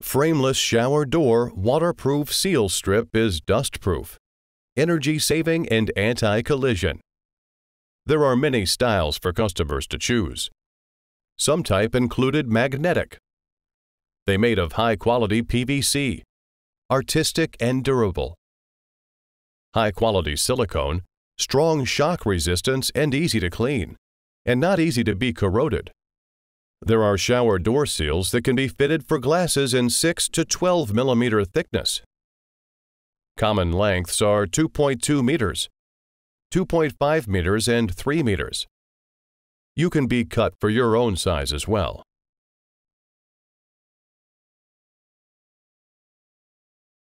Frameless shower door waterproof seal strip is dust-proof, energy-saving and anti-collision. There are many styles for customers to choose. Some type included magnetic. They made of high-quality PVC, artistic and durable. High-quality silicone, strong shock resistance and easy to clean, and not easy to be corroded. There are shower door seals that can be fitted for glasses in 6 to 12 millimeter thickness. Common lengths are 2.2 meters, 2.5 meters, and 3 meters. You can be cut for your own size as well.